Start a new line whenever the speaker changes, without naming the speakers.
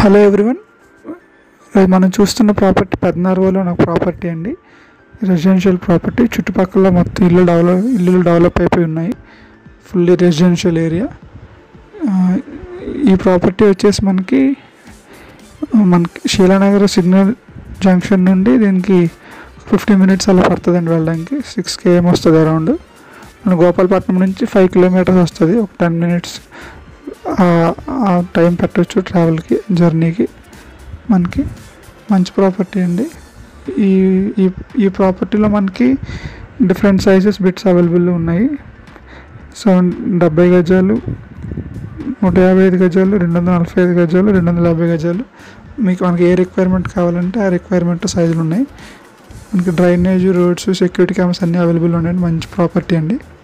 Hello everyone, మనం చూస్తున్న property పెదనార్వలో ఉన్న ప్రాపర్టీ అండి. Residential property. చుట్టుపక్కల మొత్తం ఇల్లులు డెవలప్ అయిపోయి ఉన్నాయి. Fully residential area. ఈ ప్రాపర్టీ వచ్చేసి మనకి శీలానగర్ సిగ్నల్ జంక్షన్ నుండి దీనికి 50 minutes అలా పడుతుందండి వెళ్ళడానికి. 6 km వస్తుంది అరౌండ్. మన గోపాలపట్నం నుంచి 5 kilometers వస్తుంది. ఒక 10 minutes టైం పెట్టవచ్చు ట్రావెల్కి, జర్నీకి. మనకి మంచి ప్రాపర్టీ అండి. ఈ ప్రాపర్టీలో మనకి డిఫరెంట్ సైజెస్ బిట్స్ అవైలబుల్ ఉన్నాయి. 70 గజాలు, 155 గజాలు, 245 గజాలు, 250 గజాలు. మనకి ఏ రిక్వైర్మెంట్ కావాలంటే ఆ రిక్వైర్మెంట్ సైజులు ఉన్నాయి. మనకి డ్రైనేజ్, రోడ్స్, సెక్యూరిటీ కెమెరాస్ అన్నీ అవైలబుల్ ఉన్నాయండి. మంచి ప్రాపర్టీ అండి.